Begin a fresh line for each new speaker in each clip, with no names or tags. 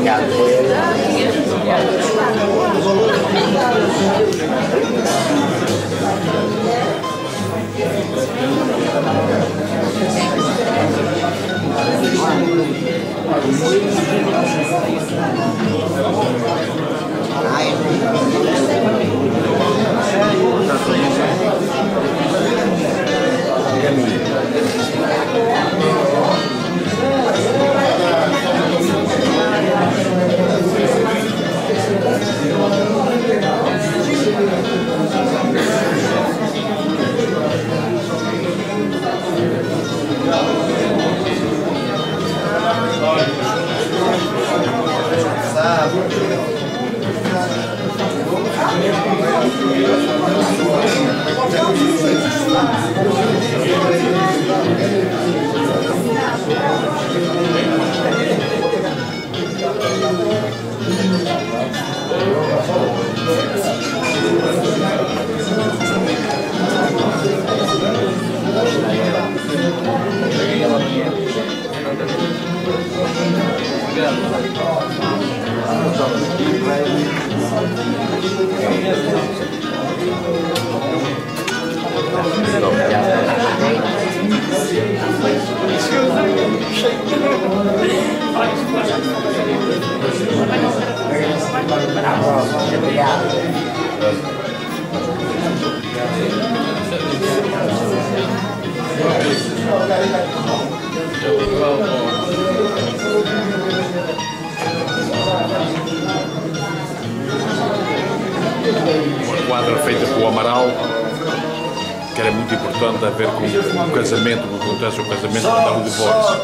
Uma quadra feita pelo Amaral, que era muito importante a ver com o casamento, o que acontece o casamento, dá o divórcio.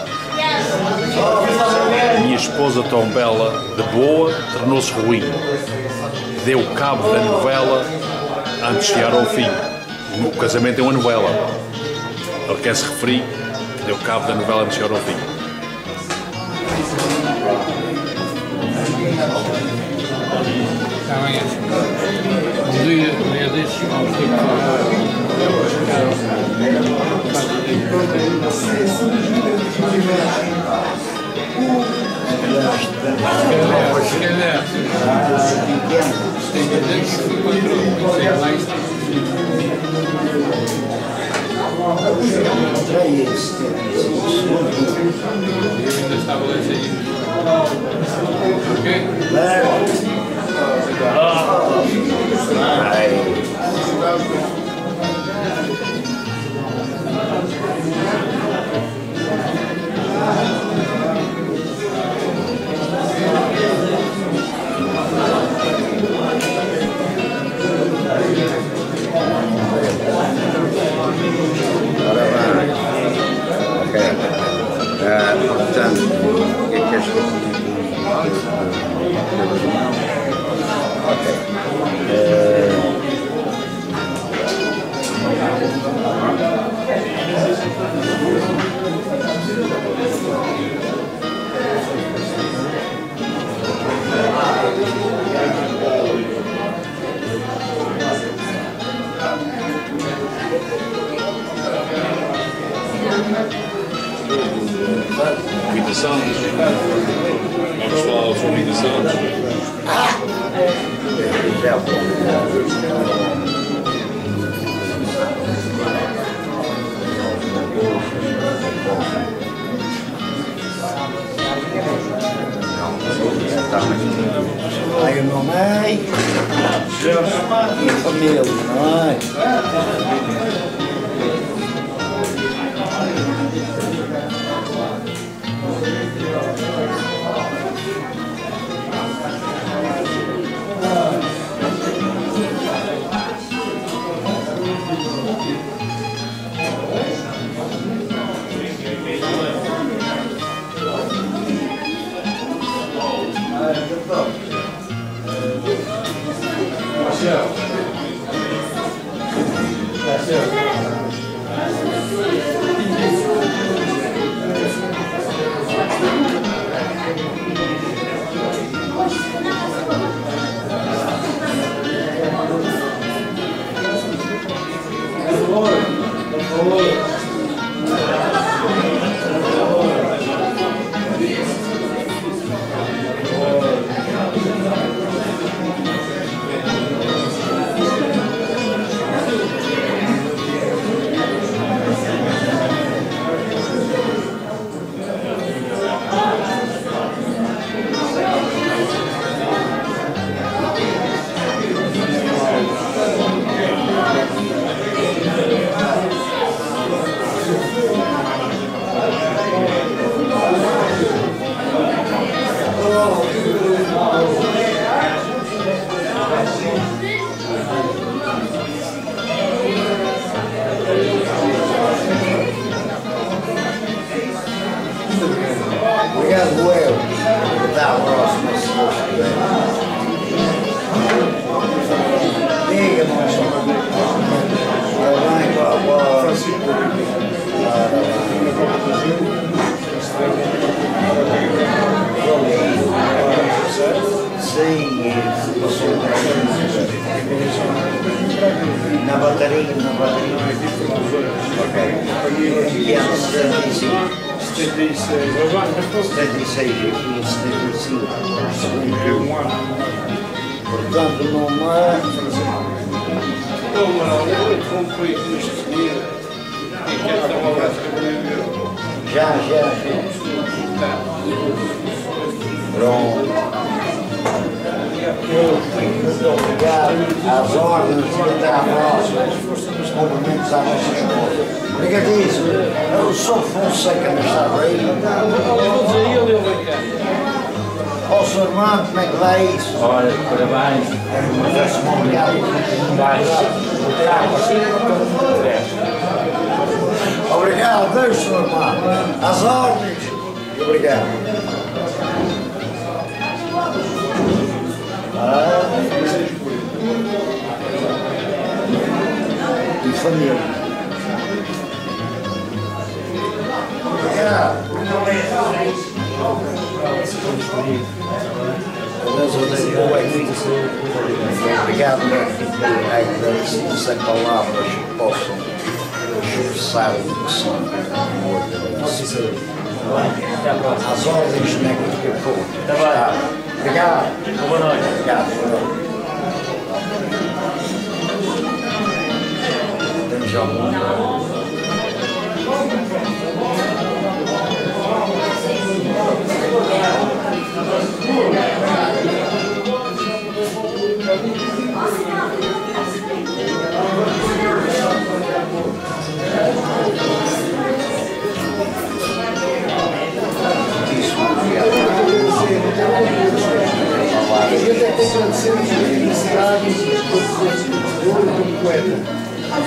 A minha esposa tão bela, de boa, tornou-se ruim. Deu cabo da novela antes de chegar ao fim. O casamento é uma novela. Ele quer se referir que deu cabo da novela antes de chegar ao fim.
Portanto, o que é que queres que eu
Vida Santos. Vamos falar sobre Vida Santos.
Ai, mamãe. Família, mãe. Obrigado, eu. Até a próxima, se Deus quiser. Diga-me, está bem, boa. Sim, passou na bateria. Ok. E é 75. 76 aqui, 75. Portanto, não é. Já. Pronto. Eu fico muito obrigado às ordens e até à próxima. Os cumprimentos à nossa esposa. Obrigadíssimo. Eu sou Fonseca nesta vez. Ó, Sr. Armando, como é que vai isso?
Olha, parabéns.
Muito obrigado. Obrigado, Deus, Sr. Armando. Às ordens. Obrigado. E família. Obrigado. Obrigado, meu filho. Sem palavras que possam expressar o que são. Às ordens daqui a pouco. Obrigado.
Boa noite.
Obrigado. Temos já um.
Eu até tenho que agradecer as felicidades do poeta.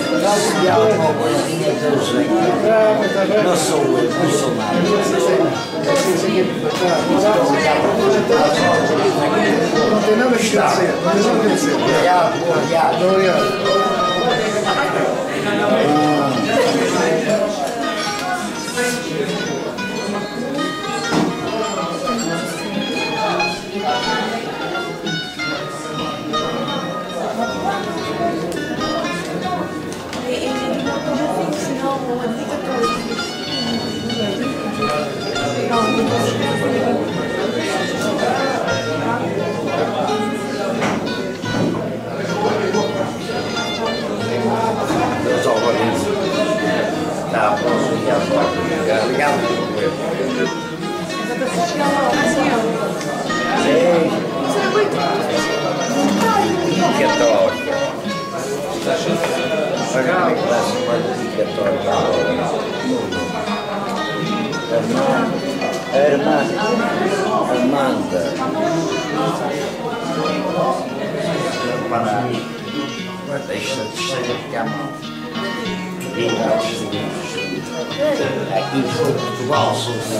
Não sou eu, não sou nada.
Não tem nada que agradecer.
Obrigado. Deus organiza. Tá, obrigado. Amanda. Para deixa de ficar mal. Aqui foi Portugal,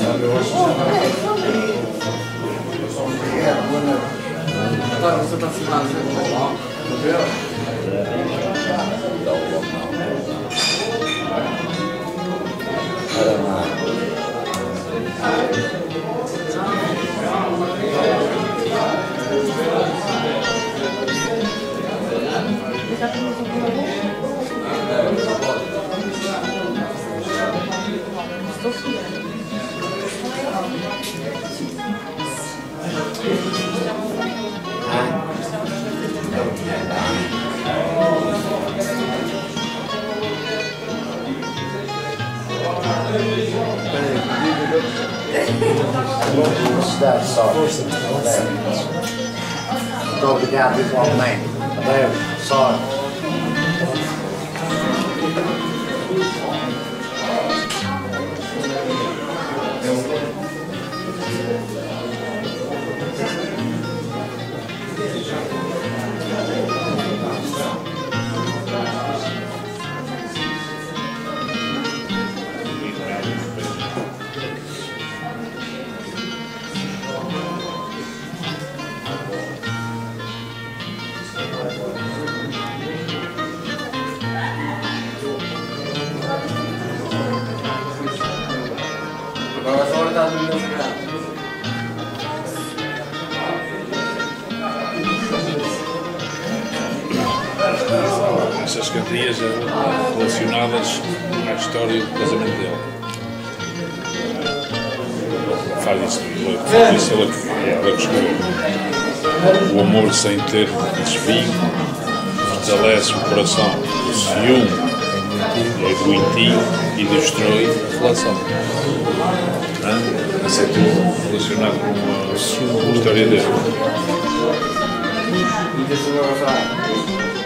Agora você está filmando Portugal,
Felicidade só. Muito obrigado igualmente. Adeus. Sorte.
essas cantigas relacionadas à história do casamento dele. Faz isso ela que escreveu. O amor sem ter desvio fortalece o coração, o ciúme é doentio e destrói a relação. Isso é tudo relacionado com a história dele.